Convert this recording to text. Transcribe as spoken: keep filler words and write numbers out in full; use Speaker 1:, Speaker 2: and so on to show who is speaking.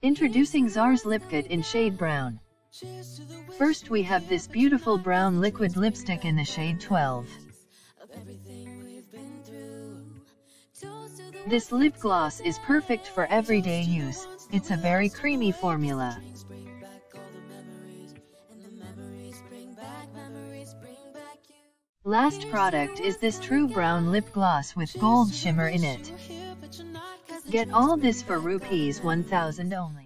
Speaker 1: Introducing ZAARS Lipkit in shade brown. First we have this beautiful brown liquid lipstick in the shade twelve. This lip gloss is perfect for everyday use. It's a very creamy formula. Last product is this true brown lip gloss with gold shimmer in it. Get all this for rupees one thousand only.